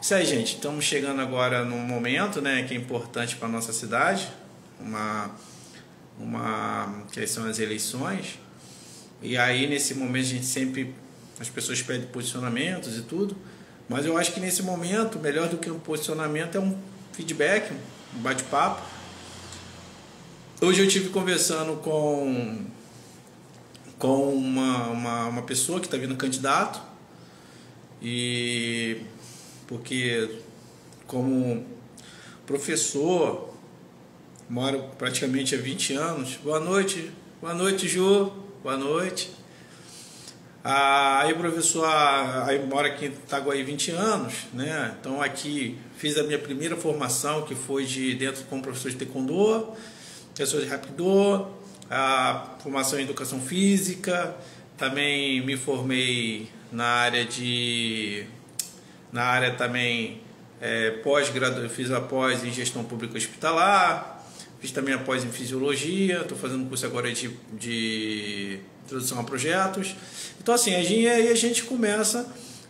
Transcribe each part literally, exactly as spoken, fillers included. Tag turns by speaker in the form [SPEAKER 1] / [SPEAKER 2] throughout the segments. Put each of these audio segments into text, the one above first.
[SPEAKER 1] Isso aí, gente. Estamos chegando agora num momento, né, que é importante para a nossa cidade, uma, uma, que são as eleições. E aí, nesse momento, a gente sempre, as pessoas pedem posicionamentos e tudo, mas eu acho que nesse momento, melhor do que um posicionamento é um feedback, um bate-papo. Hoje eu estive conversando com, com uma, uma, uma pessoa que está vindo candidato, e porque como professor, moro praticamente há vinte anos. Boa noite, boa noite, Ju, boa noite. Ah, aí, professor, aí moro aqui em Itaguaí há vinte anos, né? Então aqui fiz a minha primeira formação, que foi de dentro como professor de taekwondo, professor de rapidô, a formação em educação física, também me formei na área de na área também é, pós-graduação, fiz a pós em gestão pública hospitalar, fiz também a pós em fisiologia, estou fazendo curso agora de, de introdução a projetos. Então assim, aí a gente começa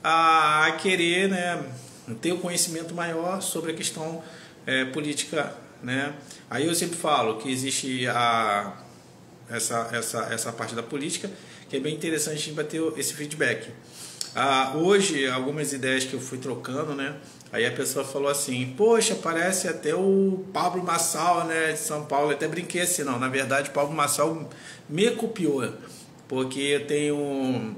[SPEAKER 1] a querer, né, ter o um conhecimento maior sobre a questão é, política, né? Aí eu sempre falo que existe a, essa, essa, essa parte da política, que é bem interessante a gente bater esse feedback. Ah, hoje, algumas ideias que eu fui trocando, né? Aí a pessoa falou assim, poxa, parece até o Pablo Marçal, né, de São Paulo. Eu até brinquei assim, não, na verdade o Pablo Marçal me copiou, porque eu tenho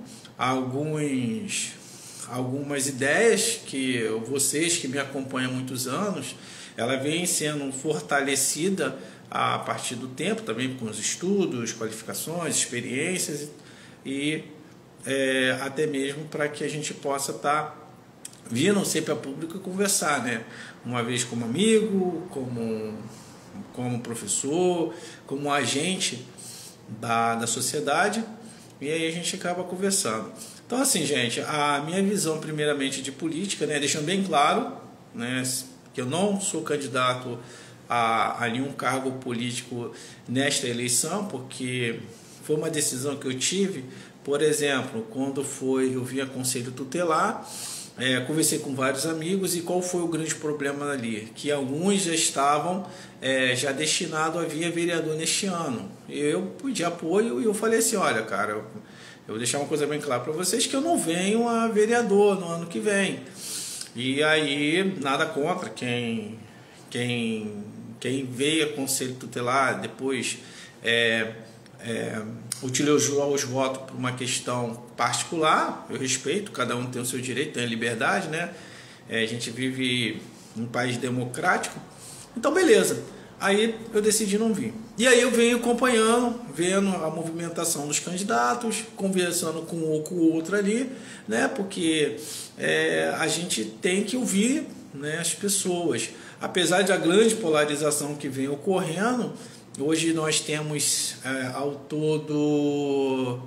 [SPEAKER 1] alguns, algumas ideias que vocês que me acompanham há muitos anos, ela vem sendo fortalecida a partir do tempo, também com os estudos, qualificações, experiências e é, até mesmo para que a gente possa estar tá vindo sempre a público e conversar, né? Uma vez como amigo, como, como professor, como agente da, da sociedade, e aí a gente acaba conversando. Então assim, gente, a minha visão primeiramente de política, né, deixando bem claro, né, que eu não sou candidato a, a nenhum cargo político nesta eleição, porque foi uma decisão que eu tive. Por exemplo, quando foi, eu vim a conselho tutelar, é, conversei com vários amigos, e qual foi o grande problema ali? Que alguns já estavam é, já destinados a vir a vereador neste ano. Eu pedi apoio e eu falei assim, olha, cara, eu, eu vou deixar uma coisa bem clara para vocês, que eu não venho a vereador no ano que vem. E aí, nada contra quem, quem, quem veio a conselho tutelar, depois é, é, utilizou os votos por uma questão particular, eu respeito, cada um tem o seu direito, tem a liberdade, né? É, a gente vive em um país democrático, então beleza. Aí eu decidi não vir. E aí eu venho acompanhando, vendo a movimentação dos candidatos, conversando com um ou com o outro ali, né? Porque é, a gente tem que ouvir, né, as pessoas. Apesar da grande polarização que vem ocorrendo, hoje nós temos é, ao todo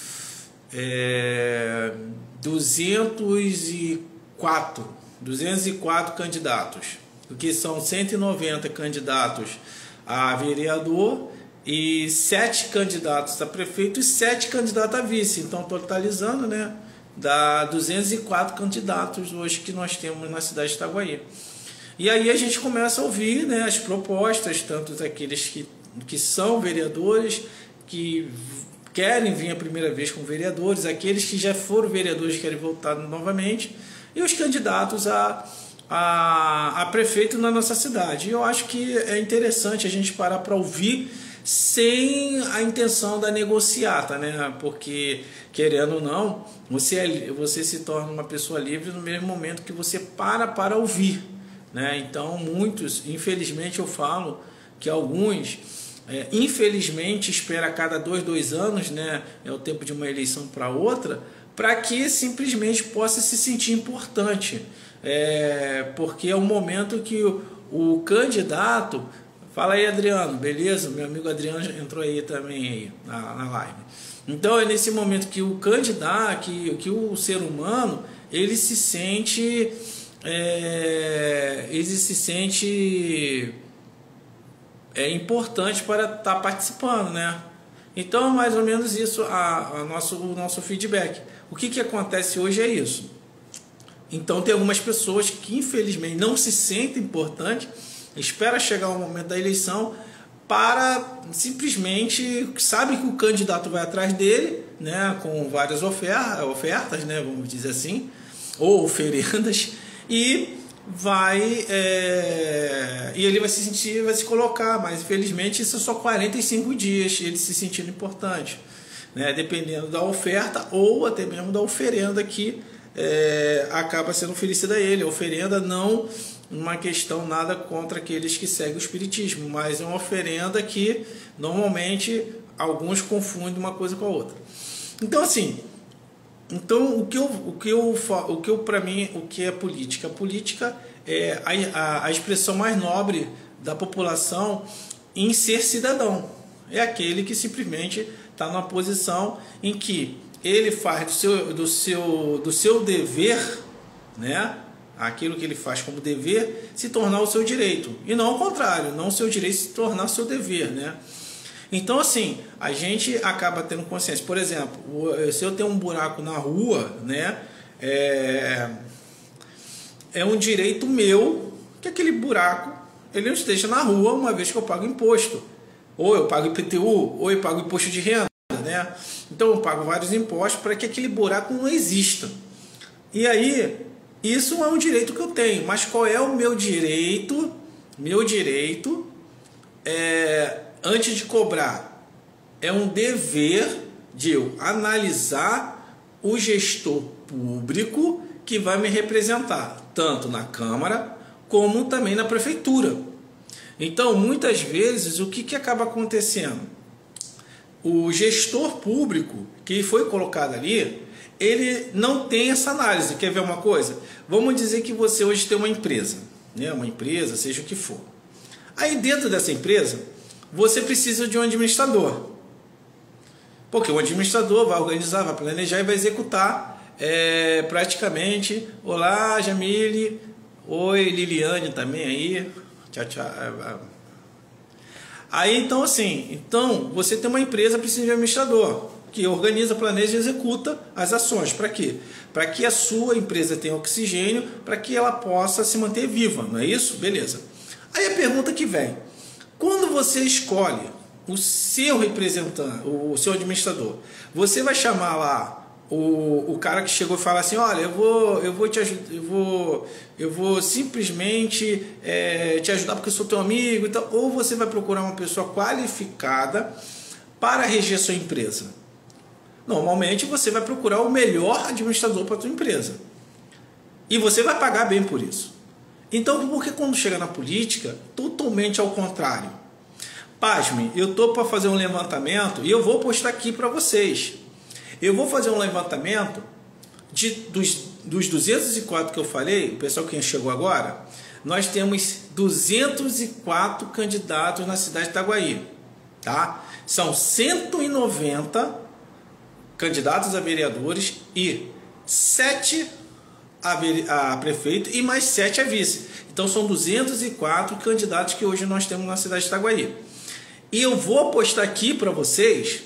[SPEAKER 1] é, duzentos e quatro candidatos, o que são cento e noventa candidatos a vereador e sete candidatos a prefeito e sete candidatos a vice. Então, totalizando, né, dá duzentos e quatro candidatos hoje que nós temos na cidade de Itaguaí. E aí a gente começa a ouvir, né, as propostas, tanto daqueles que, que são vereadores, que querem vir a primeira vez como vereadores, aqueles que já foram vereadores e querem voltar novamente, e os candidatos a, a, a prefeito na nossa cidade. E eu acho que é interessante a gente parar para ouvir sem a intenção da negociata, né? Porque, querendo ou não, você, é, você se torna uma pessoa livre no mesmo momento que você para para ouvir, né? Então, muitos, infelizmente eu falo que alguns, é, infelizmente, espera a cada dois, dois anos, né? É o tempo de uma eleição para outra, para que simplesmente possa se sentir importante. É, porque é um momento que o, o candidato... Fala aí, Adriano, beleza? Meu amigo Adriano entrou aí também aí, na, na live. Então é nesse momento que o candidato, que, que o ser humano, ele se sente... É, ele se sente é, importante para estar participando, né? Então, mais ou menos isso, a, a nosso, o nosso feedback. O que, que acontece hoje é isso. Então tem algumas pessoas que infelizmente não se sentem importantes, espera chegar o momento da eleição para simplesmente sabe que o candidato vai atrás dele, né, com várias ofertas, ofertas, né, vamos dizer assim, ou oferendas, e vai é, e ele vai se sentir, vai se colocar, mas infelizmente isso é só quarenta e cinco dias ele se sentindo importante, né, dependendo da oferta ou até mesmo da oferenda que é, acaba sendo oferecida a ele. A oferenda não uma questão nada contra aqueles que seguem o espiritismo, mas é uma oferenda que normalmente alguns confundem uma coisa com a outra. Então assim, então o que eu, o que eu, o que eu para mim, o que é política? A política é a, a, a expressão mais nobre da população em ser cidadão. É aquele que simplesmente está numa posição em que ele faz do seu, do seu, do seu dever, né? Aquilo que ele faz como dever, se tornar o seu direito. E não ao contrário, não o seu direito se tornar o seu dever, né? Então, assim, a gente acaba tendo consciência. Por exemplo, se eu tenho um buraco na rua, né? É, é um direito meu que aquele buraco ele não esteja na rua uma vez que eu pago imposto. Ou eu pago I P T U, ou eu pago imposto de renda, né? Então eu pago vários impostos para que aquele buraco não exista. E aí, isso é um direito que eu tenho, mas qual é o meu direito? Meu direito, é, antes de cobrar, é um dever de eu analisar o gestor público que vai me representar, tanto na Câmara como também na Prefeitura. Então, muitas vezes, o que, que acaba acontecendo? O gestor público que foi colocado ali, ele não tem essa análise. Quer ver uma coisa? Vamos dizer que você hoje tem uma empresa, né? Uma empresa, seja o que for. Aí dentro dessa empresa, você precisa de um administrador. Porque o administrador vai organizar, vai planejar e vai executar é, praticamente. Olá, Jamile. Oi, Liliane também aí. Tchau, tchau. Aí então assim, então você tem uma empresa, precisa de um administrador que organiza, planeja e executa as ações. Para quê? Para que a sua empresa tenha oxigênio, para que ela possa se manter viva, não é isso? Beleza. Aí a pergunta que vem, quando você escolhe o seu representante, o seu administrador, você vai chamar lá o, o cara que chegou e fala assim, olha, eu vou, eu vou te ajudar, eu vou, eu vou simplesmente é, te ajudar porque eu sou teu amigo e tal, ou você vai procurar uma pessoa qualificada para reger a sua empresa? Normalmente você vai procurar o melhor administrador para a sua empresa. E você vai pagar bem por isso. Então, por que quando chega na política, totalmente ao contrário? Pasme, eu estou para fazer um levantamento e eu vou postar aqui para vocês. Eu vou fazer um levantamento de, dos, dos duzentos e quatro que eu falei, o pessoal que chegou agora, nós temos duzentos e quatro candidatos na cidade de Itaguaí. Tá? São cento e noventa candidatos a vereadores e sete a, a prefeito e mais sete a vice. Então são duzentos e quatro candidatos que hoje nós temos na cidade de Itaguaí. E eu vou postar aqui para vocês,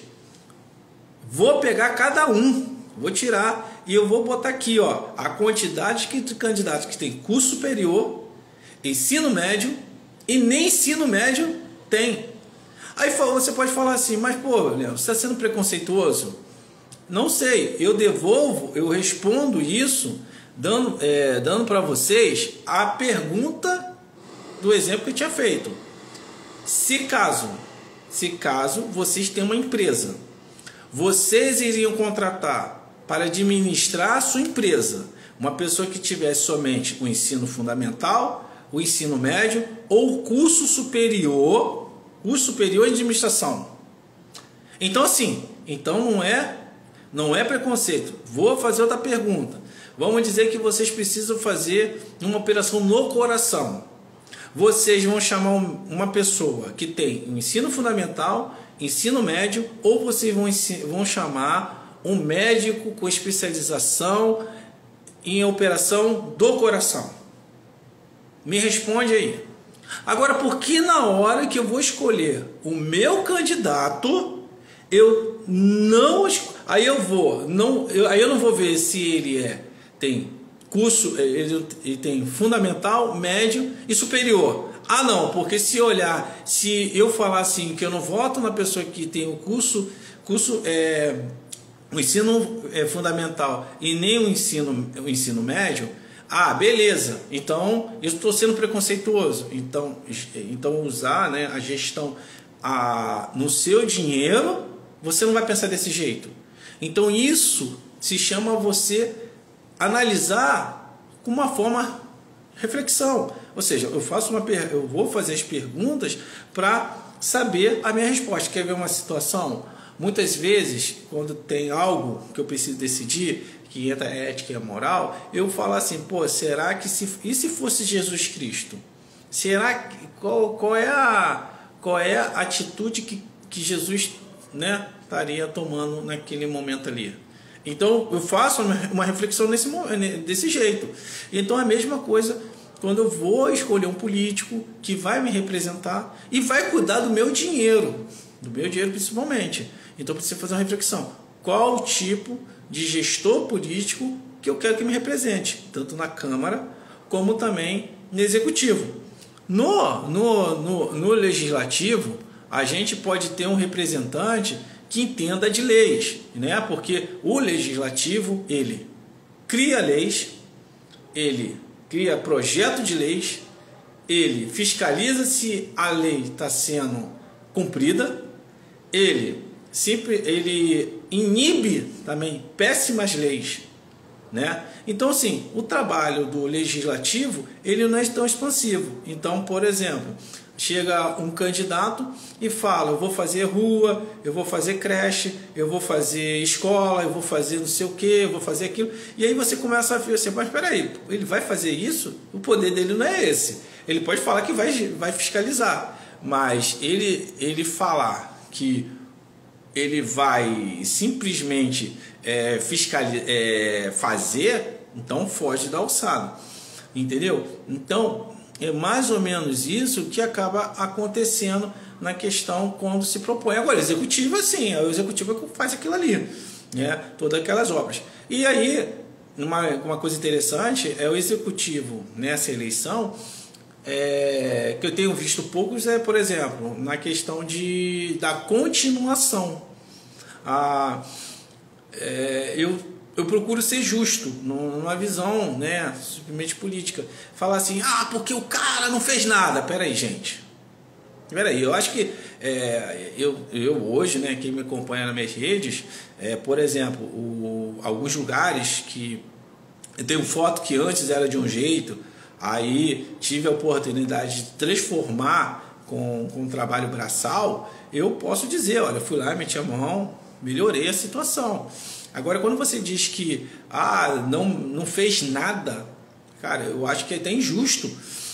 [SPEAKER 1] vou pegar cada um, vou tirar e eu vou botar aqui, ó, a quantidade de candidatos que tem curso superior, ensino médio e nem ensino médio tem. Aí você pode falar assim, mas pô, Leandro, você está sendo preconceituoso? Não sei, eu devolvo, eu respondo isso, dando, é, dando para vocês a pergunta do exemplo que eu tinha feito. Se caso, se caso vocês têm uma empresa, vocês iriam contratar para administrar a sua empresa uma pessoa que tivesse somente o ensino fundamental, o ensino médio ou o curso superior, curso superior em administração? Então assim, então não é Não é preconceito. Vou fazer outra pergunta. Vamos dizer que vocês precisam fazer uma operação no coração. Vocês vão chamar uma pessoa que tem ensino fundamental, ensino médio, ou vocês vão, vão chamar um médico com especialização em operação do coração? Me responde aí. Agora, por que na hora que eu vou escolher o meu candidato, eu não escolho? Aí eu vou, não, eu, aí eu não vou ver se ele é, tem curso, ele, ele tem fundamental, médio e superior. Ah não, porque se olhar, se eu falar assim, que eu não voto na pessoa que tem o curso, curso é, o ensino é fundamental e nem o ensino, o ensino médio, ah, beleza, então eu estou sendo preconceituoso. Então, então usar, né, a gestão a, no seu dinheiro, você não vai pensar desse jeito. Então isso se chama você analisar com uma forma reflexão. Ou seja, eu faço uma eu vou fazer as perguntas para saber a minha resposta. Quer ver uma situação? Muitas vezes, quando tem algo que eu preciso decidir, que entra a ética e a moral, eu falo assim, pô, será que se e se fosse Jesus Cristo? Será que qual, qual é a qual é a atitude que, que Jesus, né, estaria tomando naquele momento ali? Então eu faço uma reflexão nesse desse jeito. Então a mesma coisa quando eu vou escolher um político que vai me representar e vai cuidar do meu dinheiro, do meu dinheiro principalmente. Então eu preciso fazer uma reflexão. Qual o tipo de gestor político que eu quero que me represente, tanto na Câmara como também no Executivo. No, no, no, no Legislativo, a gente pode ter um representante que entenda de leis, né? Porque o Legislativo, ele cria leis, ele cria projeto de leis, ele fiscaliza se a lei está sendo cumprida, ele sempre ele inibe também péssimas leis, né? Então, assim, o trabalho do legislativo ele não é tão expansivo. Então, por exemplo, chega um candidato e fala, eu vou fazer rua, eu vou fazer creche, eu vou fazer escola, eu vou fazer não sei o que, eu vou fazer aquilo. E aí você começa a ver assim, mas espera aí, ele vai fazer isso? O poder dele não é esse. Ele pode falar que vai, vai fiscalizar, mas ele, ele falar que ele vai simplesmente é, fiscalizar, é, fazer, então foge da alçada, entendeu? Então é mais ou menos isso que acaba acontecendo na questão quando se propõe. Agora, o executivo, assim, é o executivo que faz aquilo ali, né? Todas aquelas obras. E aí, uma, uma coisa interessante é o executivo nessa eleição, é, que eu tenho visto poucos, é, por exemplo, na questão de, da continuação. Ah, é, eu Eu procuro ser justo, numa visão, né, simplesmente política. Falar assim, ah, porque o cara não fez nada. Peraí, gente. Peraí, eu acho que é, eu, eu hoje, né, quem me acompanha nas minhas redes, é, por exemplo, o, alguns lugares que eu tenho foto que antes era de um jeito, aí tive a oportunidade de transformar com, com um trabalho braçal, eu posso dizer, olha, fui lá, meti a mão, melhorei a situação. Agora, quando você diz que ah, não, não fez nada, cara, eu acho que é até injusto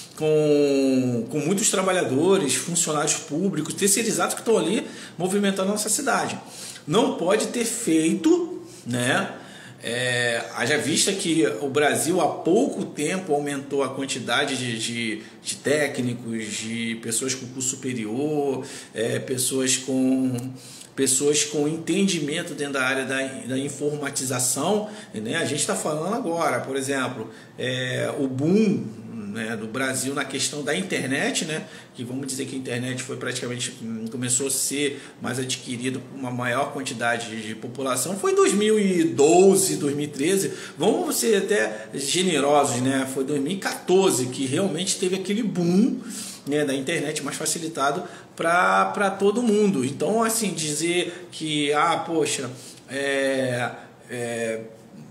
[SPEAKER 1] com, com muitos trabalhadores, funcionários públicos, terceirizados que estão ali movimentando a nossa cidade. Não pode ter feito, né? É, haja vista que o Brasil há pouco tempo aumentou a quantidade de, de, de técnicos, de pessoas com curso superior, é, pessoas com... pessoas com entendimento dentro da área da, da informatização, né? A gente está falando agora, por exemplo, é, o boom, né, do Brasil na questão da internet, né? Que vamos dizer que a internet foi praticamente, começou a ser mais adquirida por uma maior quantidade de população, foi em dois mil e doze, dois mil e treze, vamos ser até generosos, né? Foi dois mil e quatorze que realmente teve aquele boom, né, da internet mais facilitado para todo mundo. Então, assim, dizer que, ah, poxa, é, é,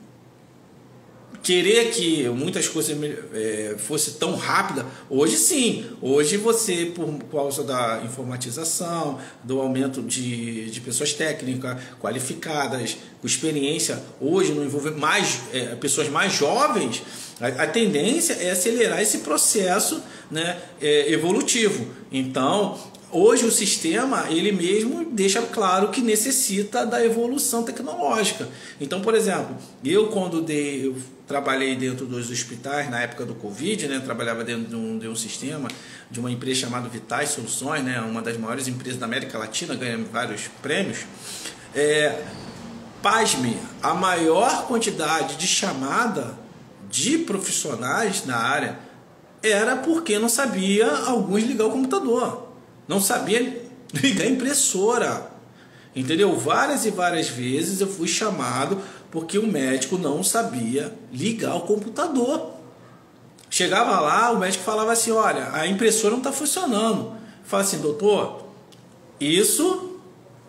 [SPEAKER 1] querer que muitas coisas é, fosse tão rápida, hoje sim, hoje você, por causa da informatização, do aumento de, de pessoas técnicas, qualificadas, com experiência, hoje não envolve mais é, pessoas mais jovens, a, a tendência é acelerar esse processo, né, é, evolutivo. Então, hoje o sistema, ele mesmo deixa claro que necessita da evolução tecnológica. Então, por exemplo, eu quando dei, eu trabalhei dentro dos hospitais na época do Covid, né, trabalhava dentro de um, de um sistema de uma empresa chamada Vitais Soluções, né, uma das maiores empresas da América Latina, ganhando vários prêmios. É, pasme, a maior quantidade de chamada de profissionais na área era porque não sabia alguns ligar o computador, não sabia ligar a impressora, entendeu? Várias e várias vezes eu fui chamado porque o médico não sabia ligar o computador. Chegava lá, o médico falava assim, olha, a impressora não está funcionando. Fala assim, doutor, isso,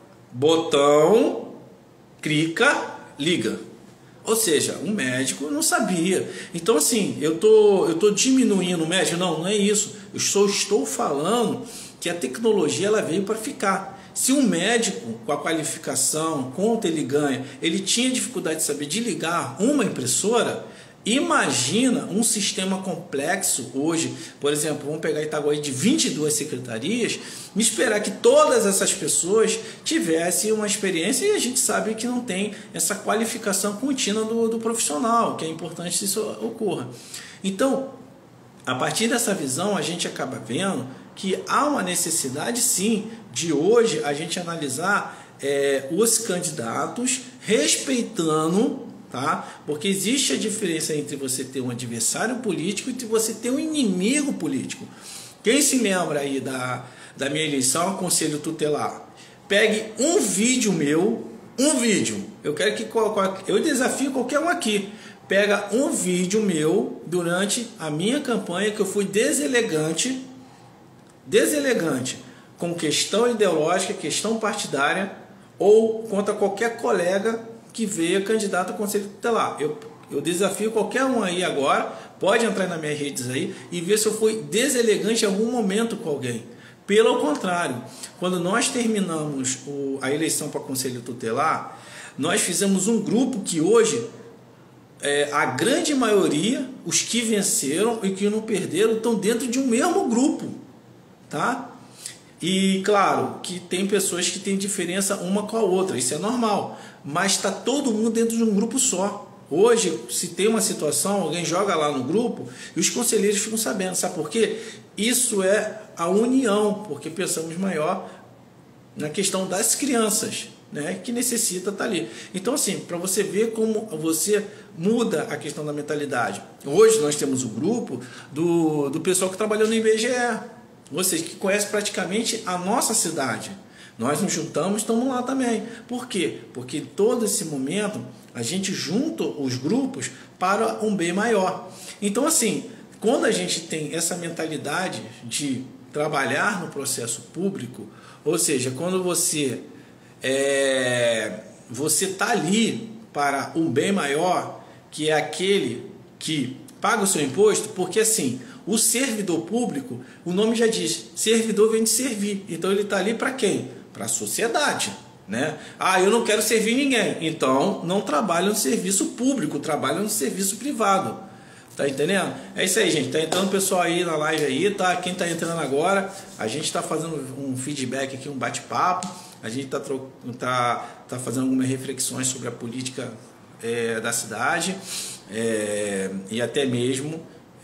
[SPEAKER 1] botão, clica, liga. Ou seja, o médico não sabia. Então assim, eu tô, eu tô diminuindo o médico? Não, não é isso. Eu só estou falando que a tecnologia ela veio para ficar. Se um médico com a qualificação, quanto ele ganha, ele tinha dificuldade de saber de ligar uma impressora, imagina um sistema complexo hoje, por exemplo, vamos pegar Itaguaí de vinte e duas secretarias, me esperar que todas essas pessoas tivessem uma experiência, e a gente sabe que não tem essa qualificação contínua do, do profissional, que é importante que isso ocorra. Então, a partir dessa visão, a gente acaba vendo que há uma necessidade sim de hoje a gente analisar é, os candidatos respeitando, tá? Porque existe a diferença entre você ter um adversário político e você ter um inimigo político. Quem se lembra aí da, da minha eleição ao Conselho Tutelar? Pegue um vídeo meu, um vídeo, eu quero que eu desafio qualquer um aqui, pega um vídeo meu durante a minha campanha que eu fui deselegante, deselegante, com questão ideológica, questão partidária ou contra qualquer colega que veio candidato ao Conselho Tutelar. Eu, eu desafio qualquer um aí agora, pode entrar nas minhas redes aí e ver se eu fui deselegante em algum momento com alguém. Pelo contrário, quando nós terminamos o, a eleição para o Conselho Tutelar, nós fizemos um grupo que hoje, é, a grande maioria, os que venceram e que não perderam, estão dentro de um mesmo grupo. Tá? E claro que tem pessoas que têm diferença uma com a outra, isso é normal, mas está todo mundo dentro de um grupo só. Hoje, se tem uma situação, alguém joga lá no grupo e os conselheiros ficam sabendo, sabe por quê? Isso é a união, porque pensamos maior na questão das crianças, né, que necessita estar ali. Então assim, para você ver como você muda a questão da mentalidade. Hoje nós temos o grupo do, do pessoal que trabalhou no I B G E, vocês que conhecem praticamente a nossa cidade. Nós nos juntamos, estamos lá também. Por quê? Porque em todo esse momento a gente junta os grupos para um bem maior. Então assim, quando a gente tem essa mentalidade de trabalhar no processo público, ou seja, quando você é, você está ali para um bem maior, que é aquele que paga o seu imposto, porque assim, o servidor público, o nome já diz, servidor vem de servir. Então ele está ali para quem? Para a sociedade, né? Ah, eu não quero servir ninguém. Então não trabalha no serviço público, trabalha no serviço privado. Tá entendendo? É isso aí, gente. Tá entrando o pessoal aí na live aí, tá? Quem tá entrando agora, a gente está fazendo um feedback aqui, um bate-papo. A gente tá, tá, tá fazendo algumas reflexões sobre a política é, da cidade é, e até mesmo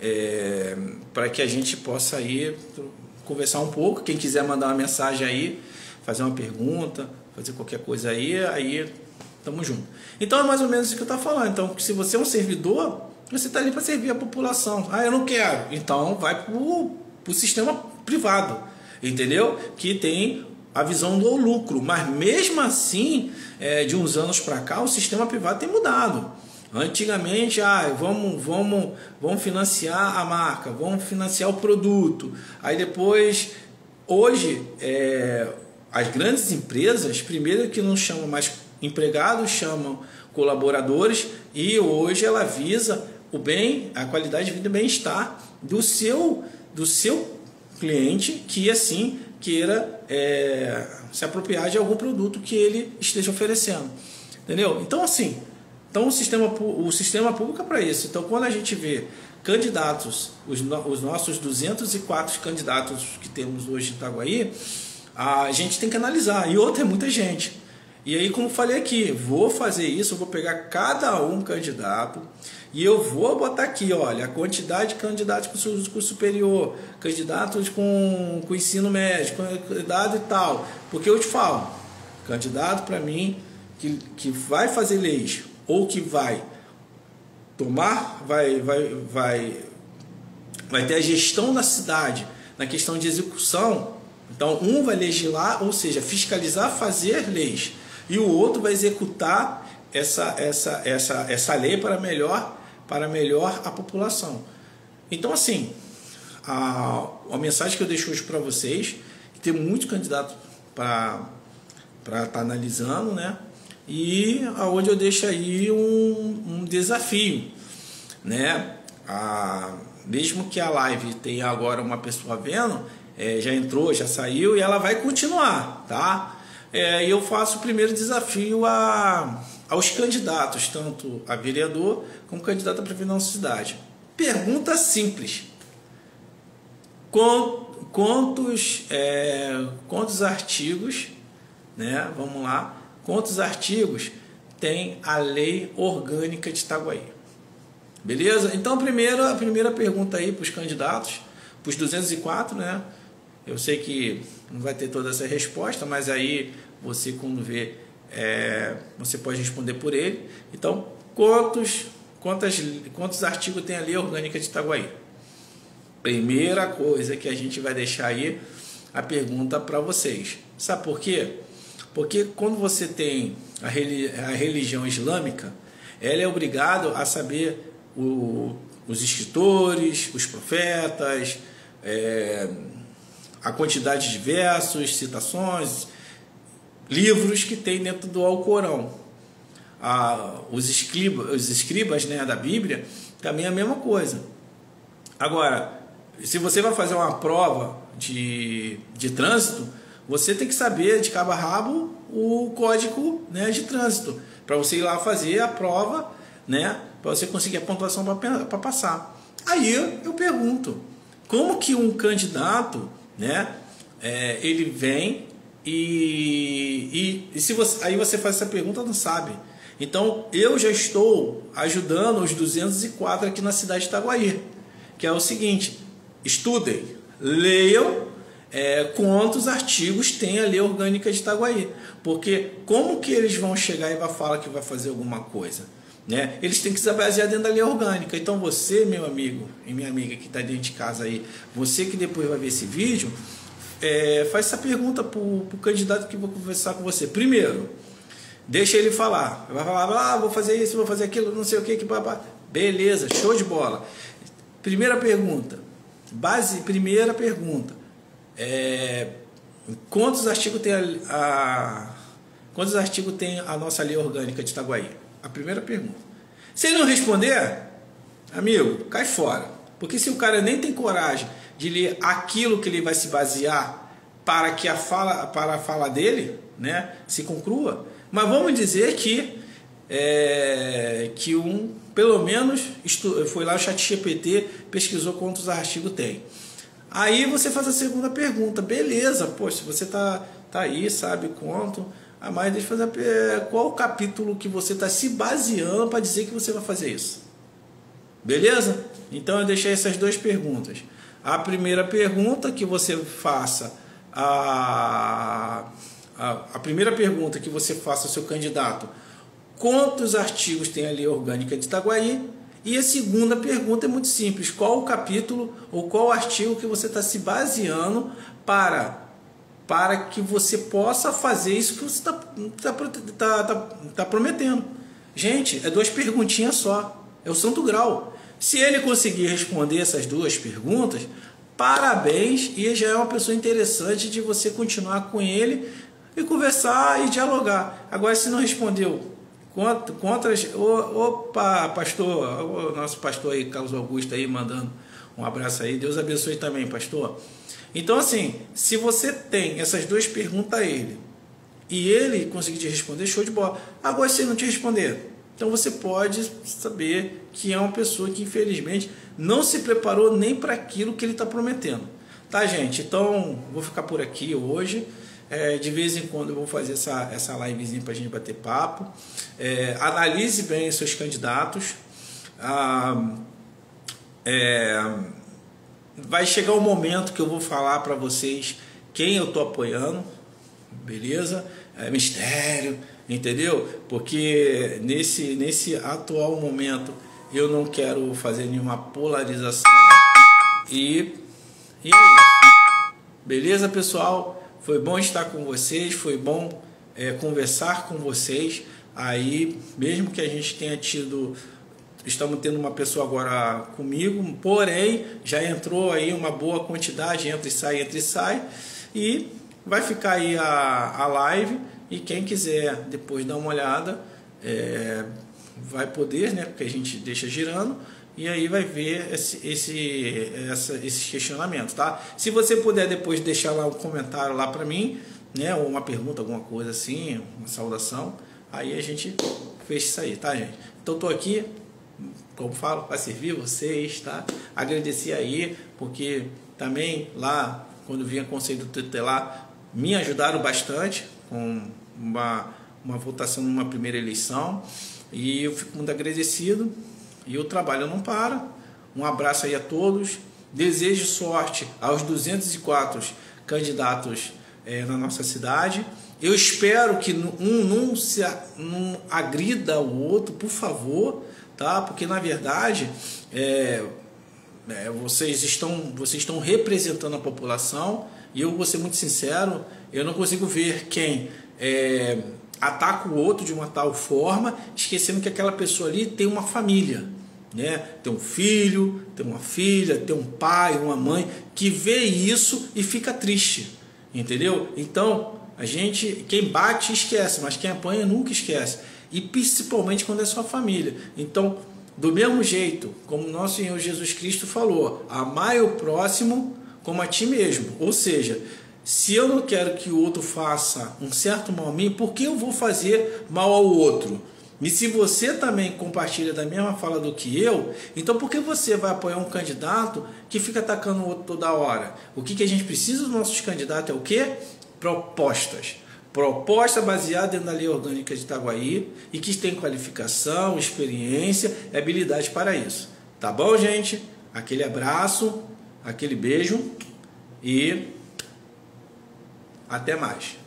[SPEAKER 1] É, para que a gente possa aí conversar um pouco. Quem quiser mandar uma mensagem aí, fazer uma pergunta, fazer qualquer coisa aí, aí tamo junto. Então é mais ou menos isso que eu estou falando. Então, se você é um servidor, você está ali para servir a população. Ah, eu não quero. Então vai para o sistema privado, entendeu? Que tem a visão do lucro. Mas mesmo assim, é, de uns anos para cá, o sistema privado tem mudado. Antigamente, ah, vamos, vamos, vamos financiar a marca, vamos financiar o produto. Aí depois, hoje, é, as grandes empresas, primeiro que não chamam mais empregados, chamam colaboradores, e hoje ela visa o bem, a qualidade de vida e bem-estar do seu, do seu cliente, que assim queira é, se apropriar de algum produto que ele esteja oferecendo. Entendeu? Então, assim, então o sistema, o sistema público é para isso. Então, quando a gente vê candidatos, os, os nossos duzentos e quatro candidatos que temos hoje em Itaguaí, a gente tem que analisar. E outra é muita gente. E aí, como falei aqui, vou fazer isso, eu vou pegar cada um candidato e eu vou botar aqui, olha, a quantidade de candidatos com curso superior, candidatos com, com ensino médio, candidato e tal. Porque eu te falo, candidato para mim que, que vai fazer leis ou que vai tomar, vai, vai, vai, vai ter a gestão da cidade na questão de execução. Então, um vai legislar, ou seja, fiscalizar, fazer leis, e o outro vai executar essa, essa, essa, essa lei para melhor, para melhor a população. Então, assim, a, a mensagem que eu deixo hoje para vocês, que tem muitos candidatos para para estar analisando, né? E aonde eu deixo aí um, um desafio, né? A, mesmo que a live tenha agora uma pessoa vendo, é, já entrou, já saiu, e ela vai continuar, tá? É, eu faço o primeiro desafio a, aos candidatos, tanto a vereador como candidato a prefeito da nossa cidade. Pergunta simples: quantos, é, quantos artigos, né? Vamos lá, quantos artigos tem a lei orgânica de Itaguaí? Beleza? Então, a primeira, a primeira pergunta aí para os candidatos, para os duzentos e quatro, né? Eu sei que não vai ter toda essa resposta, mas aí você, quando vê, é, você pode responder por ele. Então, quantos, quantas, quantos artigos tem a lei orgânica de Itaguaí? Primeira coisa que a gente vai deixar aí a pergunta para vocês. Sabe por quê? Porque quando você tem a religião islâmica, ela é obrigada a saber o, os escritores, os profetas, é, a quantidade de versos, citações, livros que tem dentro do Alcorão. Ah, os, escriba, os escribas, né, da Bíblia também é a mesma coisa. Agora, se você vai fazer uma prova de, de trânsito, você tem que saber de cabo a rabo o código, né, de trânsito, para você ir lá fazer a prova, né, para você conseguir a pontuação para passar. Aí eu pergunto, como que um candidato, né, é, ele vem e, e, e se você, aí você faz essa pergunta, não sabe. Então eu já estou ajudando os duzentos e quatro aqui na cidade de Itaguaí, que é o seguinte: estudem, leiam, é, quantos artigos tem a lei orgânica de Itaguaí, porque como que eles vão chegar e vai falar que vai fazer alguma coisa, né? Eles têm que se basear dentro da lei orgânica. Então você, meu amigo e minha amiga que está dentro de casa aí, você que depois vai ver esse vídeo, é, faz essa pergunta para o candidato que vou conversar com você. Primeiro, deixa ele falar, vai falar, ah, vou fazer isso, vou fazer aquilo, não sei o que, que papá. Beleza, show de bola. Primeira pergunta, base, primeira pergunta, é, quantos artigos tem a, a quantos artigos tem a nossa lei orgânica de Itaguaí? A primeira pergunta. Se ele não responder, amigo, cai fora, porque se o cara nem tem coragem de ler aquilo que ele vai se basear para que a fala, para a fala dele, né, se conclua, mas vamos dizer que é, que um pelo menos foi lá o ChatGPT, pesquisou quantos artigos tem. Aí você faz a segunda pergunta, beleza, poxa, você tá, tá aí, sabe quanto, ah, mas deixa eu fazer, qual o capítulo que você está se baseando para dizer que você vai fazer isso? Beleza? Então eu deixei essas duas perguntas. A primeira pergunta que você faça, a, a, a primeira pergunta que você faça ao seu candidato: quantos artigos tem a lei orgânica de Itaguaí? E a segunda pergunta é muito simples: qual o capítulo ou qual o artigo que você está se baseando para, para que você possa fazer isso que você está tá, tá, tá, tá prometendo? Gente, é duas perguntinhas só, é o santo grau. Se ele conseguir responder essas duas perguntas, parabéns, e já é uma pessoa interessante de você continuar com ele e conversar e dialogar. Agora, se não respondeu, Contras, opa, pastor, o nosso pastor aí, Carlos Augusto aí, mandando um abraço aí, Deus abençoe também, pastor. Então, assim, se você tem essas duas perguntas a ele e ele conseguir te responder, show de bola. Agora, se ele não te responder, então você pode saber que é uma pessoa que infelizmente não se preparou nem para aquilo que ele está prometendo, tá, gente? Então, vou ficar por aqui hoje. É, de vez em quando eu vou fazer essa, essa livezinha para a gente bater papo. É, analise bem os seus candidatos. Ah, é, vai chegar um momento que eu vou falar para vocês quem eu estou apoiando, beleza? É mistério, entendeu? Porque nesse, nesse atual momento eu não quero fazer nenhuma polarização e, e é isso. Beleza, pessoal? Foi bom estar com vocês, foi bom é, conversar com vocês. Aí, mesmo que a gente tenha tido, estamos tendo uma pessoa agora comigo, porém, já entrou aí uma boa quantidade, entra e sai, entra e sai, e vai ficar aí a, a live, e quem quiser depois dar uma olhada, é, vai poder, né, porque a gente deixa girando, e aí vai ver esse, esse, essa, esses questionamentos, tá? Se você puder depois deixar lá um comentário lá para mim, né, ou uma pergunta, alguma coisa assim, uma saudação, aí a gente fecha isso aí, tá, gente? Então tô aqui, como falo, para servir vocês, tá? Agradecer aí, porque também lá, quando vinha Conselho Tutelar, me ajudaram bastante com uma, uma votação numa primeira eleição, e eu fico muito agradecido, e o trabalho não para. Um abraço aí a todos, desejo sorte aos duzentos e quatro candidatos é, na nossa cidade. Eu espero que um não, se, não agrida o outro, por favor, tá? Porque na verdade é, é, vocês, estão, vocês estão representando a população, e eu vou ser muito sincero, eu não consigo ver quem é, ataca o outro de uma tal forma, esquecendo que aquela pessoa ali tem uma família, né? Tem um filho, tem uma filha, tem um pai, uma mãe, que vê isso e fica triste, entendeu? Então, a gente, quem bate esquece, mas quem apanha nunca esquece. E principalmente quando é sua família. Então, do mesmo jeito, como nosso Senhor Jesus Cristo falou, amai o próximo como a ti mesmo. Ou seja, se eu não quero que o outro faça um certo mal a mim, por que eu vou fazer mal ao outro? E se você também compartilha da mesma fala do que eu, então por que você vai apoiar um candidato que fica atacando o outro toda hora? O que, que a gente precisa dos nossos candidatos é o quê? Propostas. Proposta baseada dentro da Lei Orgânica de Itaguaí e que tem qualificação, experiência e habilidade para isso. Tá bom, gente? Aquele abraço, aquele beijo e até mais.